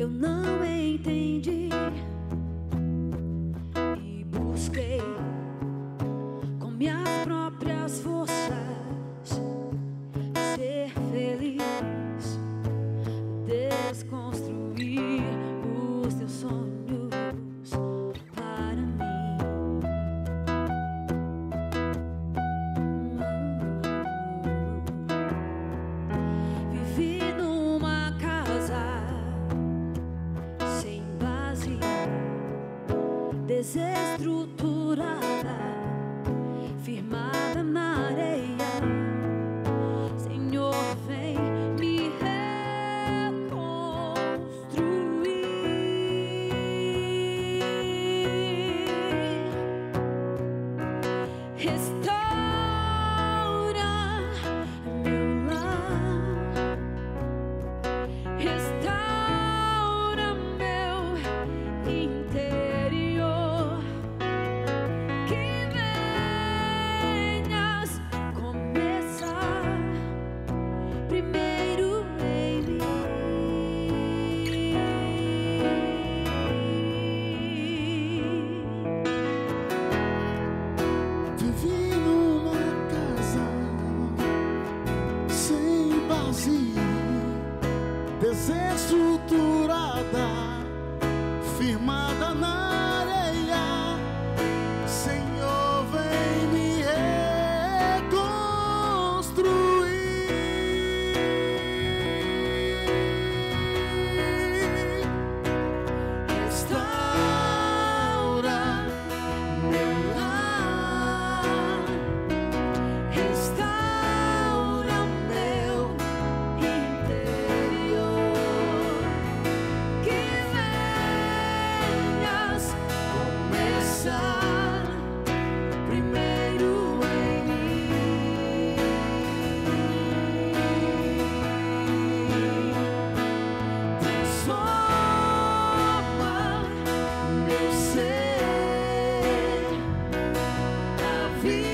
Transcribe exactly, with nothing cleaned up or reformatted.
eu não entendi e busquei com minhas próprias forças ser feliz, desconstruir os teus sonhos para mim. Vivi numa casa sem base, desestruturada, firmada na areia. Senhor, vem me reconstruir. Restaura meu lar, restaura meu interior. Que venhas começar primeiro em mim. Vivi numa casa sem base, desestruturada, firmada na areia. Senhor, vem me reconstruir. Restaura meu lar, restaura meu interior. Que venhas começar primeiro em mim. Transforma meu ser, a vida